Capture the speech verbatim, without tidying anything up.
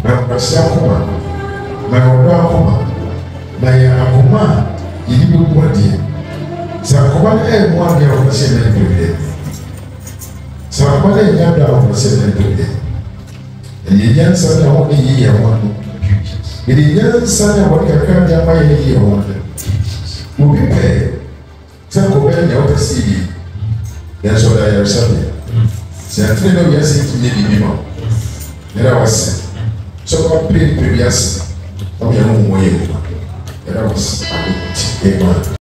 na kwasi akoma na odo akoma na ya akoma yidi bi bu ade sa akoma na e mo ade o se na bebe sa akoma na ya da o se na bebe e yan sa na o ni ya wa e yan sa na o ka ka ya ma ya wa mo bi pe sa ko be ya o si ya so da ya sa ni se a treino ya se ti ni bi mo era wase so ko pre pre ya se o ya mo mo ye era wase a ti e ma